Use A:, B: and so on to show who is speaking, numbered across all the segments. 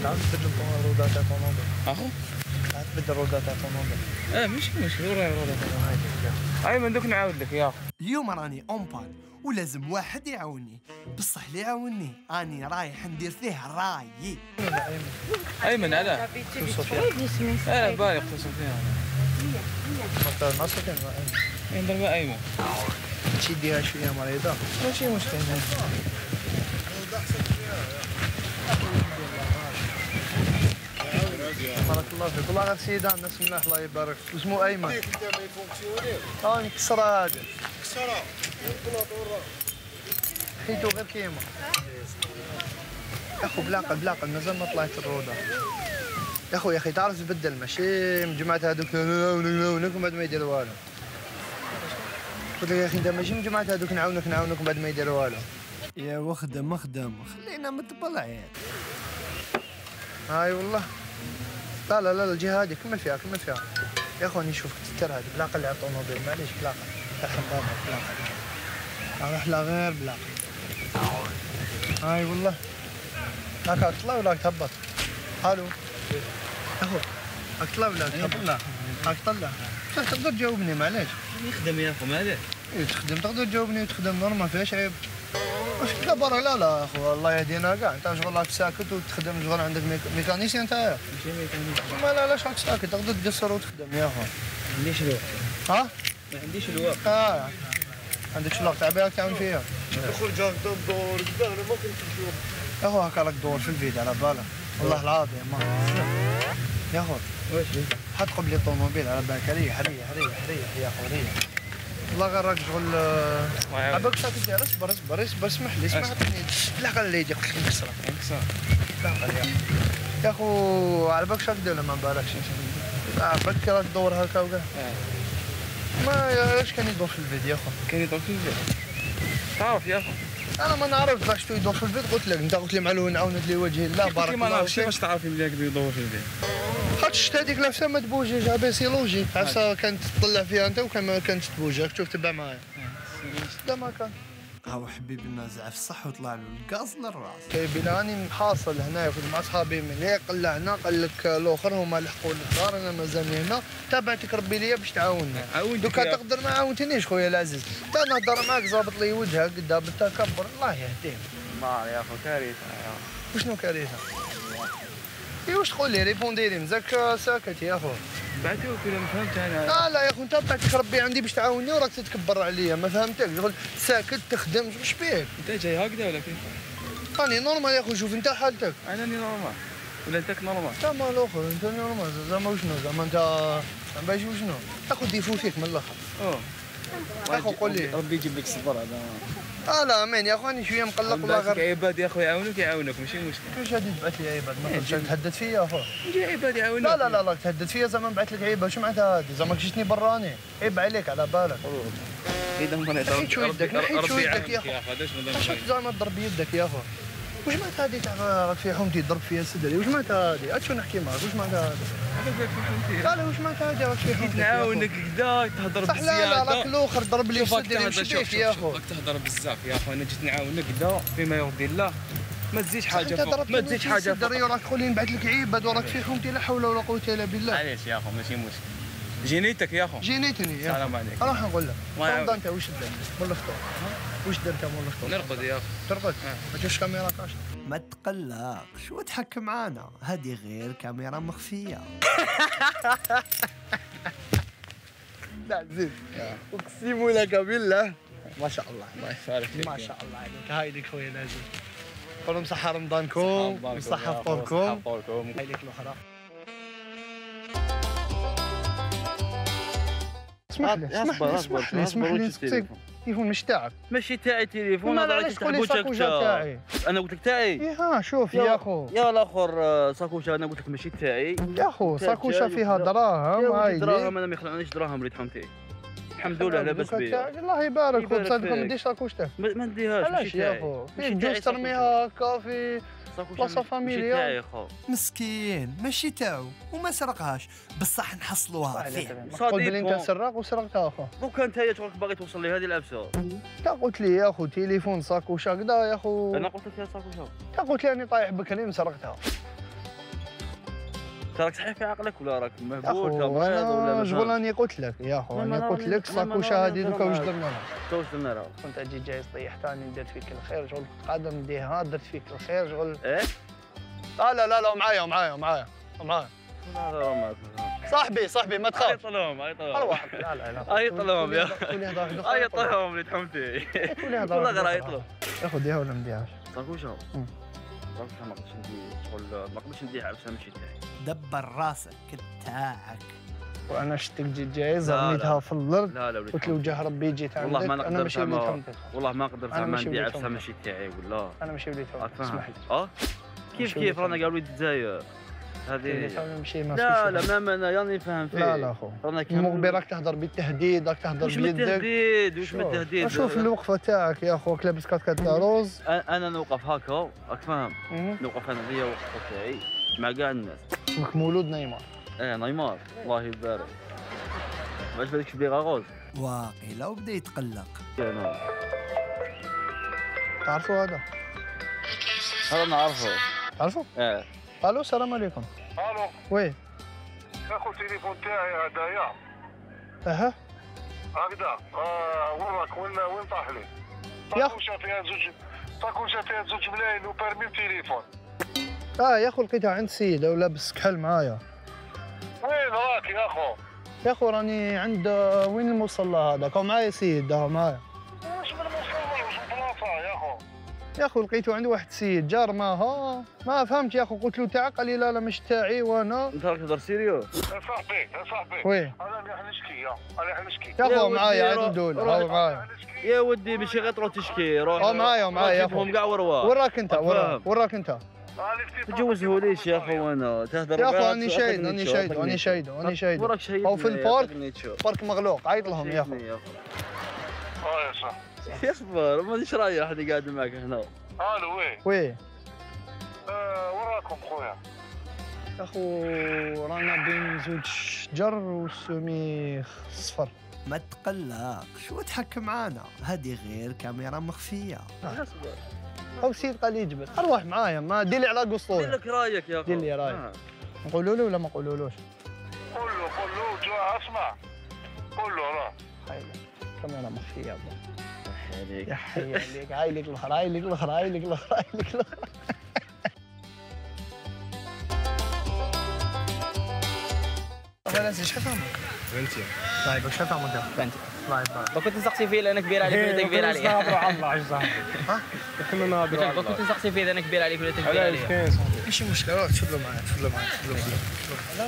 A: تعرف تبدل الرودات تاع طوموبيل.
B: اخو
A: تعرف تبدل الرودات تاع طوموبيل.
B: ماشي مشكل وراي رودات. ايمن دوك نعاود لك يا اخو.
C: اليوم راني اونبان ولازم واحد يعاوني، بصح اللي يعاوني راني رايح ندير فيه رايي.
B: ايمن علاه؟ بالي اختصر فيها.
A: ما سكن
B: يندر بها ايمن.
A: تشديها شويه مريضه.
B: ماشي مشكل.
A: بارك الله فيك. والله غير سيدان الناس ملاح الله يبارك فيك. اسمه ايمن. نكسرها هذه. كسرها. حيتو غير كيما. يا اخو بلاقل مازال ما طلعت الروضه. يا اخي تعرف تبدل ماشي من جماعه هذوك نعاونك بعد ما يديروا والو. قلت لك يا اخي انت ماشي من جماعه هذوك نعاونك بعد ما يديروا والو.
C: يا وخدم خلينا متبلعين.
A: هاي والله. لا الجهه هذه كمل فيها. يا اخواني شوف تستر هذه بلاقه اللي على الطوموبيل معليش بلاقه. ترحم بابا بلاقه. احلى غير بلاقه. هاي والله. هاك تطلع ولا تهبط؟ الو. اخو هاك تطلع ولا تهبط؟ هاك طلع. تقدر تجاوبني معليش.
B: يخدم يا اخو مالك؟
A: تخدم تقدر تجاوبني وتخدم نورمال ما فيهاش عيب. لا برا لا اخو الله يهدينا كاع. انت شغل راك ساكت وتخدم شغل عندك ميكانيسيان نتايا.
B: ماشي ميكانيسيان.
A: ما لاش راك ساكت تقدر تقصر وتخدم يا اخو.
B: ما عنديش الوقت.
A: ها؟
B: ما عنديش الوقت.
A: عندك الوقت تاع بالك تعاون فيها.
D: تخرج هكذا تدور كذا انا ما كنت نشوف.
A: يا اخو هكا راك تدور في الفيديو على بالك. والله العظيم ما. يا اخو
B: واش
A: حط قبل الطوموبيل على بالك. ريح يا اخو ريح. والله غير راك شغل عباك ساكت يا اصبر اسمح لي عطيني لا اللي يجي قلت لك نكسرها. يا اخو على بالك شاك دير ولا ما بالكش بالك راك تدور هكا وكاع. ما اش كان يدور في الفيديو يا اخو؟
B: كان يدور في الفيديو. تعرف يا اخو
A: انا ما نعرف باش يدور في الفيديو. قلت لك انت قلت لي معلول نعاونك لوجه الله بارك الله.
B: ما نعرفش باش تعرف بلي يدور في الفيديو.
A: خاطر شفت هذيك لابسه ما تبوجيش عباسي لوجيك. عفسه كانت تطلع فيها انت وكان ما كانتش تبوج. راك تشوف تبع معايا. لا ما كان.
C: هاو حبيبي نازع في الصح وطلع له الغاز للراس.
A: كاين راني محاصل هنا كنت مع صحابي من هنا قلعنا قال لك الاخر هما لحقوا للدار انا مازالني هنا. تابعتك ربي ليا باش تعاوننا. دوكا تقدر ما عاونتنيش خويا العزيز. تا نهضر معاك ظابط لي وجهك قدام بالتكبر الله يهديك.
B: ما يا اخو كارثه.
A: وشنو كارثه؟ واش تقول لي ريبوندي لي مزاك ساكت يا اخو.
B: بعتوك ولا ما فهمت انا.
A: لا يا اخو انت بعتك ربي عندي باش تعاوني وراك تتكبر عليا ما فهمتك. شغل ساكت تخدم واش بيك؟
B: انت جاي هكذا ولا كيف؟
A: راني نورمال يا اخو. شوف انت حالتك.
B: انا راني نورمال ولا انتك نورمال؟
A: انت مال الاخر انت نورمال زعما وشنو زعما انت باش وشنو؟ تاخذ ديفو فيك من الاخر. يا اخو قول لي
B: ربي يجيب لك الصبر هذا.
A: لا امين يا اخو راني شويه مقلق والله. غير
B: عباد يا اخو يعاونوك ماشي مشكل.
A: كيفاش غادي تبعث لي عباد؟ ما تقدرش تهدد فيا يا اخو.
B: نجي عباد يعاونوك.
A: لا تهدد فيا زعما نبعث لك عيبه. واش معناتها هادي؟ زعما كشتني براني عيب عليك على بالك.
B: اذا ما نقدر
A: نحيد شويه يدك يا اخو.
B: هذاش
A: زعما تضرب يدك يا اخو. واش معناتها هادي تاع راك في حومتي تضرب فيها صدري؟ واش معناتها هادي؟ شنو نحكي معاك واش معناتها هادي؟ لا واش معناتها هادي راك في حومتي
B: نعاونك كذا تهضر بزياده.
A: لا راك الاخر ضرب لي صدري وش بيك يا اخو؟
B: راك تهضر بزاف يا اخو. انا جيت نعاونك كذا فيما يرضي الله. ما تزيدش حاجه فوق. ما تزيدش حاجه فوق.
A: راك تقول لي نبعث لك عيب وراك في حومتي. لا حول ولا قوه الا بالله.
B: معليش يا اخو ماشي مشكل. جينيتك يا اخو.
A: جينيتني يا اخو.
B: سلام عليك.
A: راح نقول لك. رمضان انت واش درت؟ مول الفطور. واش درت مول الفطور؟
B: نرقد يا اخو.
A: ترقد؟ ما تشوفش كاميرا كاشطه.
C: ما تقلقش وتحكم معانا. هذه غير كاميرا مخفيه.
A: لا زين اقسم لك بالله ما شاء الله.
B: الله يبارك فيك.
A: ما شاء الله عليك. هاي لك خويا لازم. قولوا مصحة رمضانكم وصحة فطوركم. هاي لك الاخرى. اسمح لي التليفون مش تاعك.
B: ماشي تاعي تليفون.
A: هذا راك تقول لي ساكوشا تاعي.
B: انا قلت لك تاعي.
A: شوف يا اخو.
B: يا الاخر ساكوشا انا قلت لك ماشي تاعي
A: يا اخو. ساكوشا فيها دراهم. هاي
B: دراهم انا ما يخلعنيش دراهم اللي تحمتي. الحمد لله لاباس بيا.
A: الله يبارك فيك. تصدق ما نديش ساكوشتك.
B: ما نديهاش.
A: علاش يا اخو؟ جوج ترميها هكا في بلاصه فاميليا.
B: تاعي خو.
C: مسكين ماشي تاعو وما سرقهاش بصح نحصلوها فيه.
A: قول بلي انت سراق وسرقتها اخو.
B: دوكا انت شغلك باغي توصل لي هذه العبسه.
A: انت قلت لي يا اخو تليفون ساكوشا كذا يا اخو.
B: انا قلت لك يا ساكوشا.
A: انت قلت لي راني طايح بكري وسرقتها.
B: راك صحيح في عقلك ولا راك
A: يا
B: مهبول
A: خو
B: مريض ولا
A: انا شغل راني قلت لك يا خو راني قلت لك ساكوشه هذه دوكا واش درنا لها.
B: واش درنا لها؟
A: كنت اجي جاي طيحت راني درت فيك الخير شغل قادر نديها درت فيك الخير شغل.
B: ايه؟
A: لا معايا صاحبي ما تخاف.
B: عيطلهم
A: لا
B: عيطلهم يا عيطلهم اللي تحمتي والله غير عيطلهم.
A: ياخذ ولا ما نديهاش؟
B: ساكوشه ما قدرتش ندير شغل ما قدرتش ندير عفسه ماشي تاعي.
C: دبر راسك تاعك.
A: وانا شتك جيت جايز رميتها في الارض.
B: لا
A: قلت له وجه ربي جيت عندك.
B: والله ما
A: انا ماشي وليد حمدك.
B: والله ما قدرت ما ندير عفسه ماشي تاعي ولا.
A: انا ماشي وليد حمدك اسمح لي.
B: كيف رانا قال وليد الجزائر هذه. لا ما انا راني فاهم فيه.
A: لا خو المغبي راك تهضر بالتهديد راك تهضر بيدك.
B: واش من التهديد
A: شوف الوقفه تاعك يا خوك لابس كاسكات تاع روز.
B: انا نوقف هكا راك فاهم. نوقف انا هي وقفه تاعي مع كاع الناس.
A: اسمك مولود نيمار.
B: نيمار الله يبارك. واش بالك شبيغه غوز
C: واقيلا وبدا يتقلق.
A: تعرفوا هذا
B: نعرفه.
A: تعرفوا؟ الو السلام عليكم.
D: الو
A: وي
D: اخو التليفون تاعي هدايا.
A: اها
D: هكذا وراك وين طاح لي؟ ساكوشه فيها زوج ملايين وبرمي التليفون.
A: يا اخو لقيتها عند سيد لابس كحل معايا.
D: وين راك يا اخو؟
A: يا اخو راني عند وين المصلى هذاك معايا سيد معايا.
D: واش من المصلى واش بلاصه يا اخو؟
A: يا اخو لقيته عند واحد السيد جار ما فهمت يا اخو قلت له تاعك قال لي لا مش تاعي وانا.
B: انت راك تهضر سيريو؟
D: يا صاحبي
A: وي
D: انا راح نشكي
A: يا اخو معايا عاد ندول معايا.
B: يا ودي ماشي غير تروح تشكي روح.
A: معايا يا اخو
B: كاع ورواح.
A: وراك انت
D: ما
B: تجوزهوليش يا اخو انا تهضر.
A: يا اخو راني شايد او في البارك مغلوق عيط لهم يا اخو.
D: يا صاحبي
B: يصبر مانيش رايح اللي قاعد معك هنا.
D: الو
A: وي
D: وراكم خويا
A: يا اخو رانا بين زوج شجر وسميخ صفر.
C: ما تقلقش وتحكم معانا هذه غير كاميرا مخفيه.
A: او سيد قال لي يجبد اروح معايا ما دير لي على قصور.
B: دير لك رايك يا اخو.
A: دير لي رايك. نقولوا له ولا ما نقولولوش؟
D: قول له اسمع قول له راه
A: كاميرا مخفيه يا
B: عليك
A: يا حي عليك عايلك الاخر. انا شحال فهمك؟
E: فهمتي؟
A: طيب شحال فهمك؟
E: فهمتي؟
A: الله يبارك.
E: ما كنت تسقسي فيه لأنا كبير عليك ولا كبير عليك؟
D: نهضروا على الله صاحبي. كنا نهضروا على
E: الله. كنت تسقسي فيه لأنا كبير عليك ولا كبير عليك؟
D: علاش كاين صاحبي؟
A: ماشي مشكل روح تفضلوا معايا. لا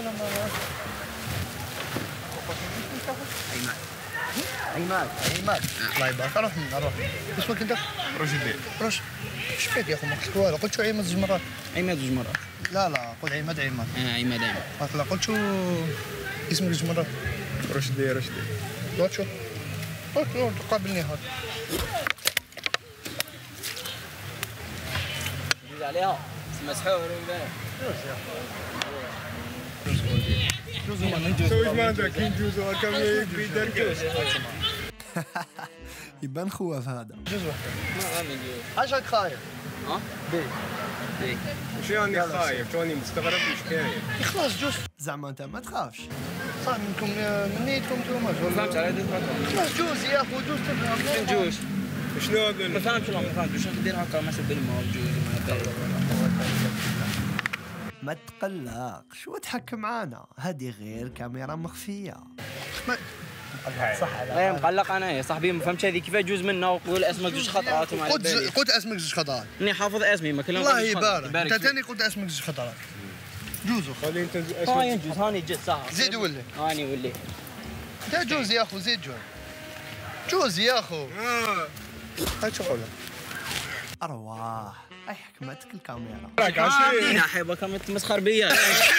A: عماد الله يبارك. روح اسمك انت؟
D: رشدي
A: اش فيك يا اخو ما قلت والو قلت شو عماد زوج مرات.
E: عماد زوج مرات.
A: لا قول عماد.
E: عماد
A: لا قلت شو اسمك زوج مرات.
D: رشدي
A: قلت شو تقابلني هذا.
E: جوز عليها مسحور ولا
D: جوز ما عندك كاين جوز هكا يبي دار جوز.
C: يبان خواف هذا.
A: جوز واحد.
E: ما غامي جوز.
A: علاش راك خايف؟
E: بي
D: واش راني خايف راني مستغرب واش كاين.
A: خلاص جوز
C: زعما انت ما تخافش.
A: صح منكم نيتكم نتوما
E: فهمت على هذه
A: خلاص جوز يا اخو جوز تفهم.
E: جوز
D: شنو هذا؟
E: ما فهمتش والله ما فهمتش واش ندير هكا ما سب الماء جوز
C: ما تقلقش وتحكم معانا هذه غير كاميرا مخفيه.
A: صح
E: انا مقلق انا يا صاحبي ما فهمتش هذه كيفاش جوز منا وقول اسمك زوج خطرات وما على بالي.
A: قلت اسمك زوج خطرات.
E: راني حافظ اسمي ما كلمه.
A: الله يبارك انت ثاني قلت اسمك زوج خطرات. جوزو
D: خلي انت
E: هاني جوز هاني جد صح.
A: زيد ولي
E: هاني ولي
A: انت جوز يا اخو زيد جوز يا اخو. هاي شغله
C: ارواح اي حكمتك الكاميرا.
D: راك عشري
E: يا حبيبه كم تمسخر بيا.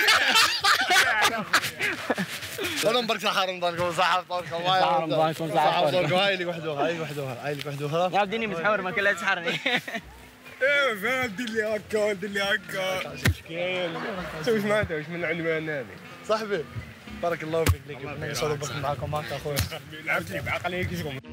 A: والله مبارك صحة رمضانكم صحة فطوركم
E: صحة رمضانكم صحة فطوركم.
A: هاي لك وحدوها
E: يا وديني متحور ما كلها تسحرني.
D: ايوا فاهم دير لي هكا كاين واش معناتها واش من العنوان هذه
A: صاحبي بارك الله فيك ليك نوصلوا بك معاكم هكا اخويا.
D: لعبت لي بعقلي كي شغل